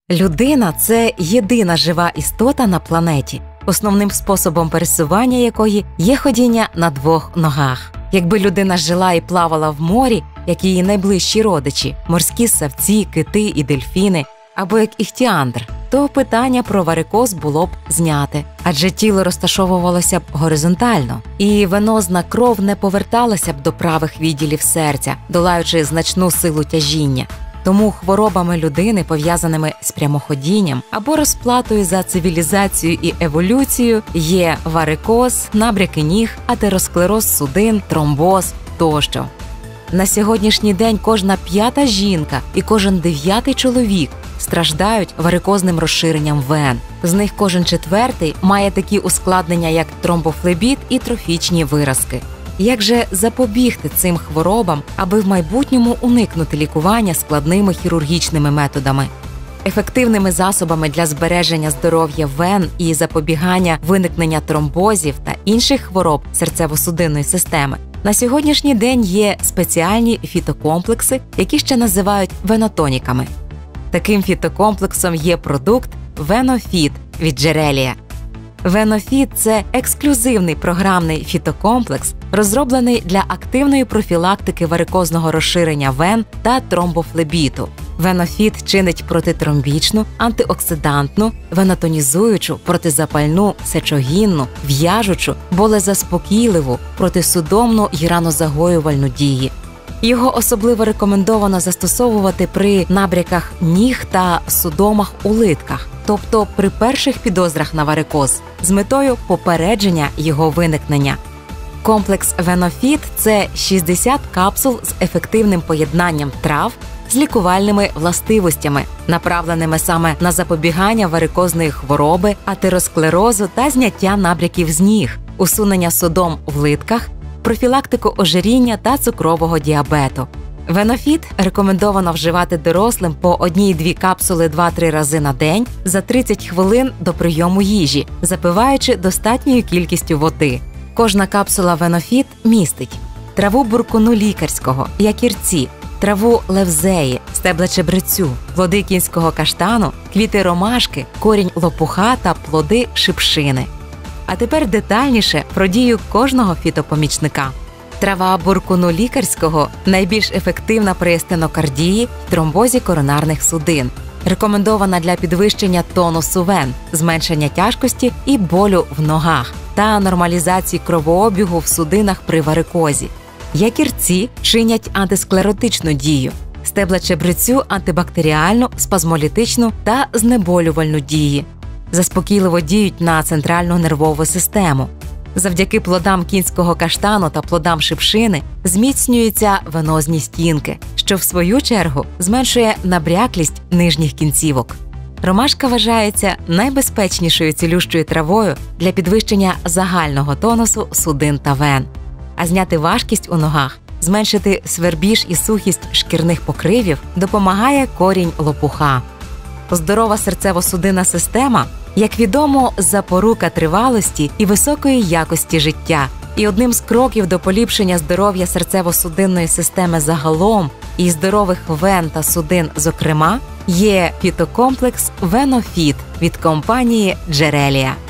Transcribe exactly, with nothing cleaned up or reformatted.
Людина – це єдина жива істота на планеті, основним способом пересування якої є ходіння на двох ногах. Якби людина жила і плавала в морі, як її найближчі родичі – морські ссавці, кити і дельфіни, або як іхтіандр, то питання про варикоз було б зняте, адже тіло розташовувалося б горизонтально, і венозна кров не поверталася б до правих відділів серця, долаючи значну силу тяжіння. Тому хворобами людини, пов'язаними з прямоходінням або розплатою за цивілізацію і еволюцію, є варикоз, набряки ніг, атеросклероз судин, тромбоз тощо. На сьогоднішній день кожна п'ята жінка і кожен дев'ятий чоловік страждають варикозним розширенням вен. З них кожен четвертий має такі ускладнення, як тромбофлебіт і трофічні виразки. Як же запобігти цим хворобам, аби в майбутньому уникнути лікування складними хірургічними методами? Ефективними засобами для збереження здоров'я вен і запобігання виникнення тромбозів та інших хвороб серцево-судинної системи на сьогоднішній день є спеціальні фітокомплекси, які ще називають венотоніками. Таким фітокомплексом є продукт Венофіт від Джерелія. Венофіт – це ексклюзивний програмний фітокомплекс, розроблений для активної профілактики варикозного розширення вен та тромбофлебіту. Венофіт чинить протитромбічну, антиоксидантну, венотонізуючу, протизапальну, сечогінну, в'яжучу, болезаспокійливу, протисудомну й ранозагоювальну дії. Його особливо рекомендовано застосовувати при набряках ніг та судомах у литках, тобто при перших підозрах на варикоз, з метою попередження його виникнення. Комплекс Венофіт – це шістдесят капсул з ефективним поєднанням трав з лікувальними властивостями, направленими саме на запобігання варикозної хвороби, атеросклерозу та зняття набряків з ніг, усунення судом в литках, профілактику ожиріння та цукрового діабету. Венофіт рекомендовано вживати дорослим по одній-дві капсули два-три рази на день за тридцять хвилин до прийому їжі, запиваючи достатньою кількістю води. Кожна капсула Венофіт містить траву буркуну лікарського, якірці, траву левзеї, стебла чебрецю, плоди кінського каштану, квіти ромашки, корінь лопуха та плоди шипшини. А тепер детальніше про дію кожного фітопомічника. Трава буркуну лікарського найбільш ефективна при стенокардії, тромбозі коронарних судин. Рекомендована для підвищення тонусу вен, зменшення тяжкості і болю в ногах та нормалізації кровообігу в судинах при варикозі. Якірці чинять антисклеротичну дію. Стебла чебрецю – антибактеріальну, спазмолітичну та знеболювальну дії. Заспокійливо діють на центральну нервову систему. Завдяки плодам кінського каштану та плодам шипшини зміцнюються венозні стінки, що в свою чергу зменшує набряклість нижніх кінцівок. Ромашка вважається найбезпечнішою цілющою травою для підвищення загального тонусу судин та вен. А зняти важкість у ногах, зменшити свербіж і сухість шкірних покривів допомагає корінь лопуха. Здорова серцево-судинна система, як відомо, запорука тривалості і високої якості життя. І одним з кроків до поліпшення здоров'я серцево-судинної системи загалом і здорових вен та судин зокрема, є фітокомплекс Венофіт від компанії Джерелія.